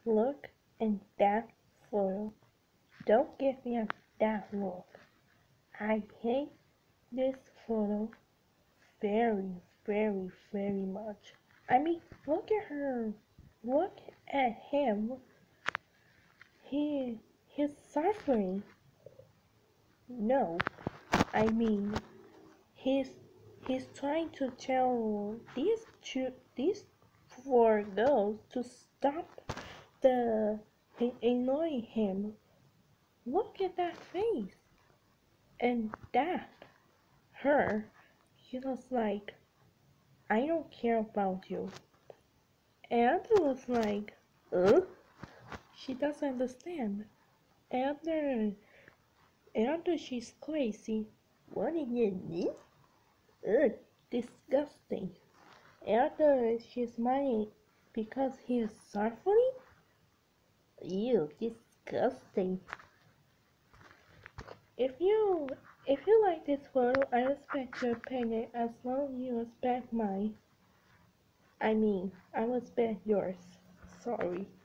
Look at that photo. Don't give me that look. I hate this photo very, very, very much. I mean, look at her. Look at him. He's suffering. No, I mean, he's he's trying to tell these four girls to stop the annoying him. Look at that face. And that, her, she was like, I don't care about you. And I was like, she doesn't understand. And she's crazy. What do you mean? Ugh, disgusting. And she's smiling because he is suffering? Ew, disgusting. If you if you like this photo, I respect your opinion as long as you respect mine. I mean, I respect yours. Sorry.